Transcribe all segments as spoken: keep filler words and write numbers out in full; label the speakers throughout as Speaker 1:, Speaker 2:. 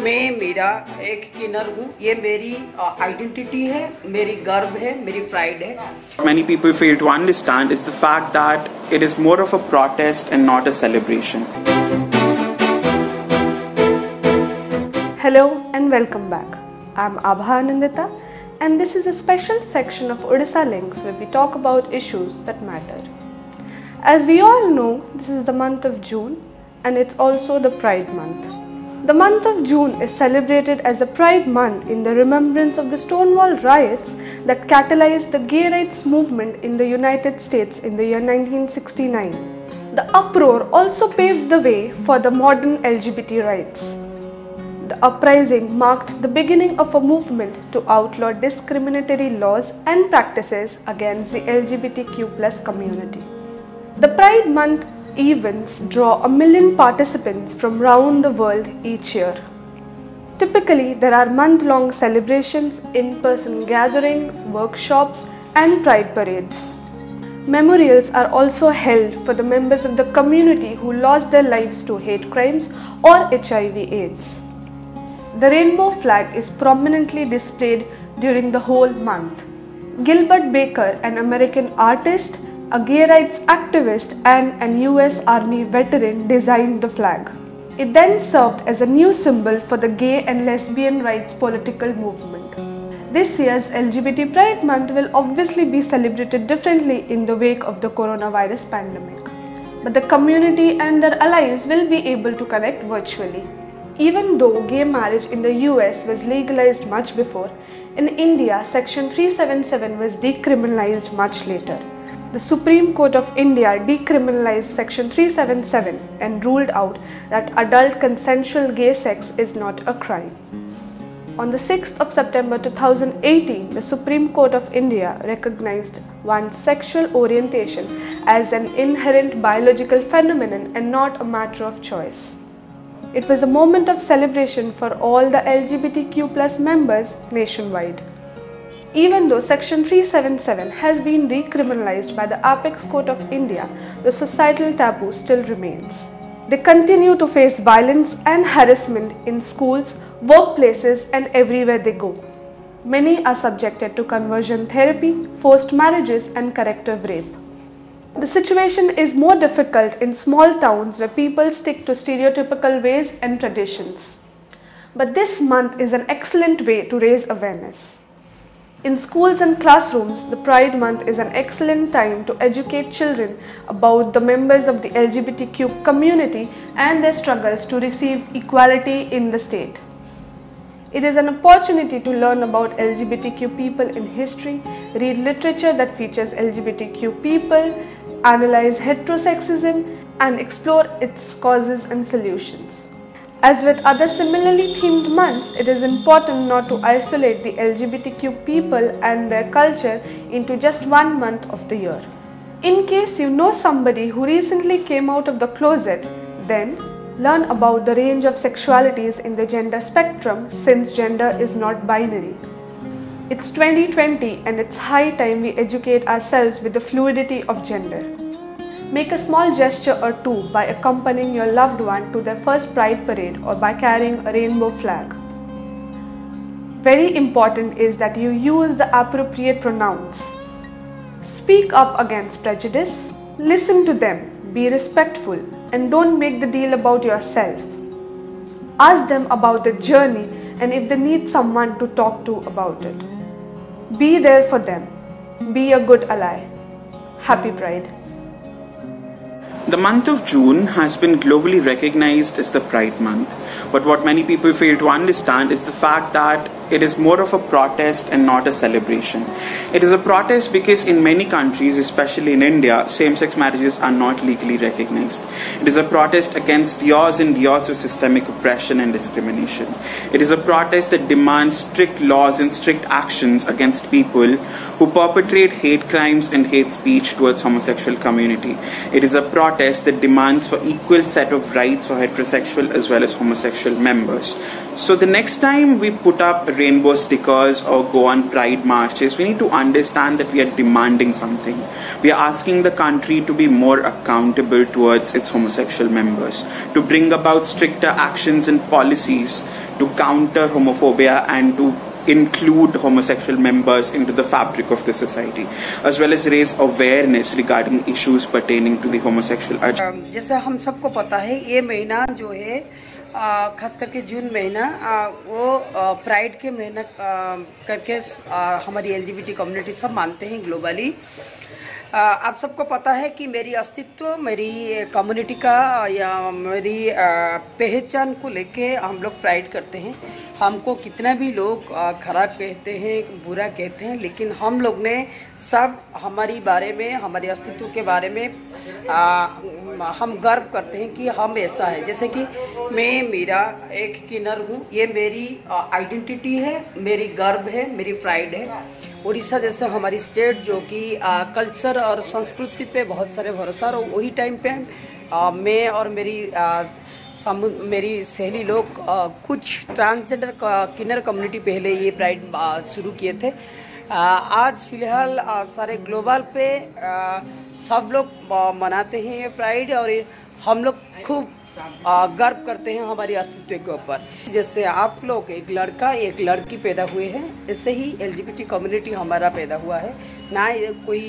Speaker 1: मैं मेरा एक किन्नर हूँ। ये मेरी आइडेंटिटी है, मेरी गर्व है, मेरी प्राइड है।
Speaker 2: Many people fail to understand is the fact that it is more of a protest and not a celebration.
Speaker 3: Hello and welcome back. I'm Abha Anandita and this is a special section of Odisha Links where we talk about issues that matter. As we all know, this is the month of June and it's also the Pride Month. The month of June is celebrated as a Pride Month in the remembrance of the Stonewall riots that catalyzed the gay rights movement in the United States in the year nineteen sixty-nine. The uproar also paved the way for the modern L G B T rights. The uprising marked the beginning of a movement to outlaw discriminatory laws and practices against the L G B T Q plus community. The Pride Month events draw a million participants from around the world each year. Typically, there are month-long celebrations, in-person gatherings, workshops, and pride parades. Memorials are also held for the members of the community who lost their lives to hate crimes or H I V AIDS. The rainbow flag is prominently displayed during the whole month. Gilbert Baker, an American artist, a gay rights activist and an U S Army veteran, designed the flag. It then served as a new symbol for the gay and lesbian rights political movement. This year's L G B T Pride Month will obviously be celebrated differently in the wake of the coronavirus pandemic. But the community and their allies will be able to connect virtually. Even though gay marriage in the U S was legalized much before, in India Section three seventy-seven was decriminalized much later. The Supreme Court of India decriminalized Section three seventy-seven and ruled out that adult consensual gay sex is not a crime. On the sixth of September two thousand eighteen, the Supreme Court of India recognized one's sexual orientation as an inherent biological phenomenon and not a matter of choice. It was a moment of celebration for all the L G B T Q plus members nationwide. Even though Section three seventy-seven has been decriminalized by the Apex Court of India, the societal taboo still remains. They continue to face violence and harassment in schools, workplaces, and everywhere they go. Many are subjected to conversion therapy, forced marriages, and corrective rape. The situation is more difficult in small towns where people stick to stereotypical ways and traditions. But this month is an excellent way to raise awareness. In schools and classrooms, the Pride Month is an excellent time to educate children about the members of the L G B T Q community and their struggles to receive equality in the state. It is an opportunity to learn about L G B T Q people in history, read literature that features L G B T Q people, analyze heterosexism, and explore its causes and solutions. As with other similarly themed months, it is important not to isolate the L G B T Q people and their culture into just one month of the year. In case you know somebody who recently came out of the closet, then learn about the range of sexualities in the gender spectrum, since gender is not binary. It's twenty twenty and it's high time we educate ourselves with the fluidity of gender. Make a small gesture or two by accompanying your loved one to their first Pride parade or by carrying a rainbow flag. Very important is that you use the appropriate pronouns. Speak up against prejudice, listen to them, be respectful, and don't make the deal about yourself. Ask them about the journey and if they need someone to talk to about it. Be there for them. Be a good ally. Happy Pride.
Speaker 2: The month of June has been globally recognized as the Pride Month, but what many people fail to understand is the fact that it is more of a protest and not a celebration. It is a protest because in many countries, especially in India, same-sex marriages are not legally recognized. It is a protest against years and years of systemic oppression and discrimination. It is a protest that demands strict laws and strict actions against people who perpetrate hate crimes and hate speech towards homosexual community. It is a protest that demands for equal set of rights for heterosexual as well as homosexual members. So the next time we put up rainbow stickers or go on pride marches, we need to understand that we are demanding something. We are asking the country to be more accountable towards its homosexual members, to bring about stricter actions and policies to counter homophobia and to include homosexual members into the fabric of the society, as well as raise awareness regarding issues pertaining to the homosexual agenda.
Speaker 1: जैसे हम सबको पता है, ये महीना जो है खास करके जून महीना वो प्राइड के महीना करके हमारी एलजीबीटी कम्युनिटी सब मानते हैं ग्लोबली। आप सबको पता है कि मेरी अस्तित्व, मेरी कम्युनिटी का या मेरी पहचान को लेके हम लोग प्राइड करते हैं। हमको कितना भी लोग खराब कहते हैं, बुरा कहते हैं, लेकिन हम लोग ने सब हमारी बारे में, हमारे अस्तित्व के बारे में आ, हम गर्व करते हैं कि हम ऐसा है। जैसे कि मैं मेरा एक किन्नर हूँ, ये मेरी आइडेंटिटी है, मेरी गर्व है, मेरी प्राइड है। उड़ीसा जैसे हमारी स्टेट जो कि कल्चर और संस्कृति पे बहुत सारे भरोसा, और वही टाइम पे आ, मैं और मेरी आ, मेरी सहेली लोग आ, कुछ ट्रांसजेंडर किन्नर कम्युनिटी पहले ये प्राइड शुरू किए थे। आ, आज फिलहाल आ, सारे ग्लोबल पे आ, सब लोग मनाते हैं ये प्राइड, और ये हम लोग खूब गर्व करते हैं हमारी अस्तित्व के ऊपर। जैसे आप लोग एक लड़का एक लड़की पैदा हुए हैं, ऐसे ही एलजीबीटी कम्युनिटी हमारा पैदा हुआ है। ना ये कोई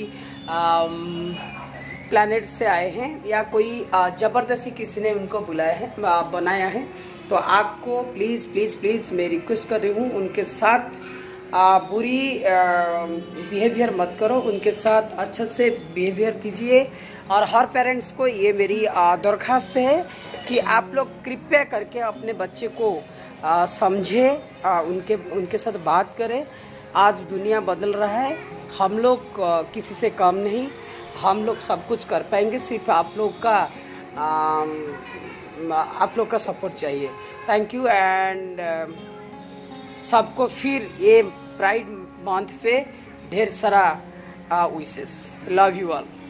Speaker 1: प्लैनेट से आए हैं या कोई ज़बरदस्ती किसी ने उनको बुलाया है, बनाया है। तो आपको प्लीज़ प्लीज़ प्लीज़ मैं रिक्वेस्ट कर रही हूँ, उनके साथ आ, बुरी बिहेवियर मत करो, उनके साथ अच्छे से बिहेवियर कीजिए। और हर पेरेंट्स को ये मेरी दरख्वास्त है कि आप लोग कृपया करके अपने बच्चे को समझे, उनके उनके साथ बात करें। आज दुनिया बदल रहा है, हम लोग आ, किसी से कम नहीं, हम लोग सब कुछ कर पाएंगे। सिर्फ आप लोग का आ, आप लोग का सपोर्ट चाहिए। Thank you. एंड सबको फिर ये प्राइड मंथ पे ढेर सारा विशेस। Love you all.